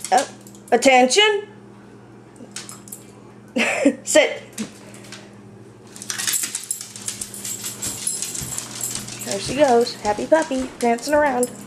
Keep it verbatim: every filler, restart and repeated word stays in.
Oh, attention. Sit. There she goes. Happy puppy, dancing around.